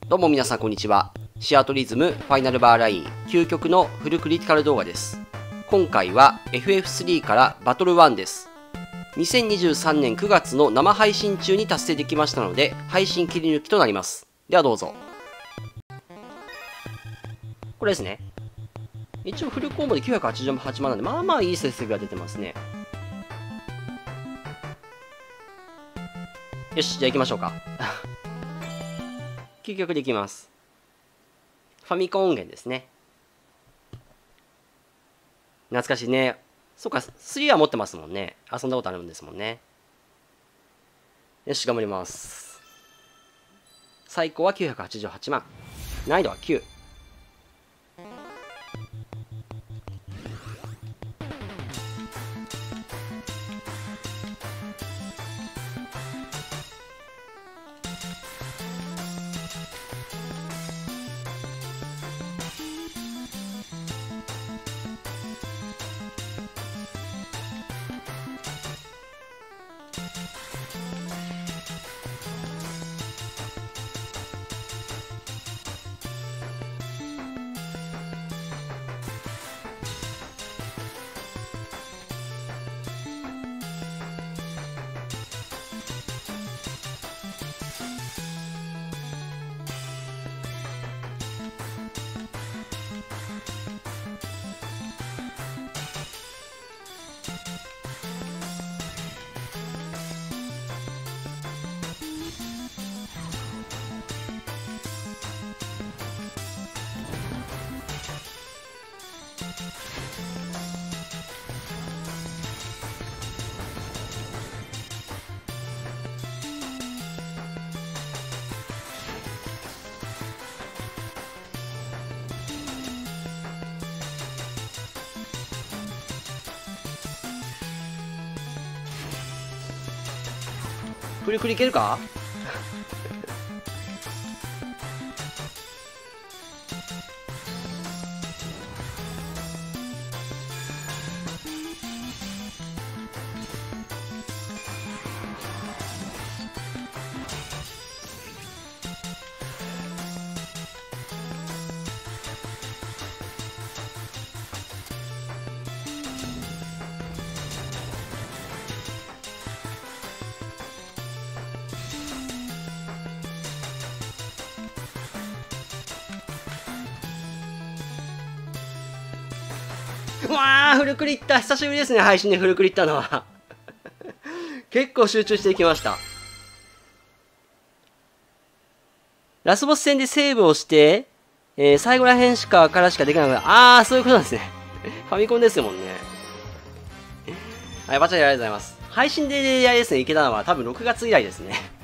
どうも皆さんこんにちは。シアトリズムファイナルバーライン究極のフルクリティカル動画です。今回は FF3 からバトル1です。2023年9月の生配信中に達成できましたので、配信切り抜きとなります。ではどうぞ。これですね。一応フルコンボで988万なんで、まあまあいい成績が出てますね。よし、じゃあ行きましょうか。究極でいきます。ファミコン音源ですね。懐かしいね。そうか、3は持ってますもんね。遊んだことあるんですもんね。よし、頑張ります。最高は988万。難易度は9。フリフリいけるか？うわー、フルクリった。久しぶりですね、配信でフルクリったのは。結構集中していきました。ラスボス戦でセーブをして、最後らへんからしかできなかった。そういうことなんですね。ファミコンですもんね。はい、バッチリありがとうございます。配信であれですね、いけたのは多分6月以来ですね。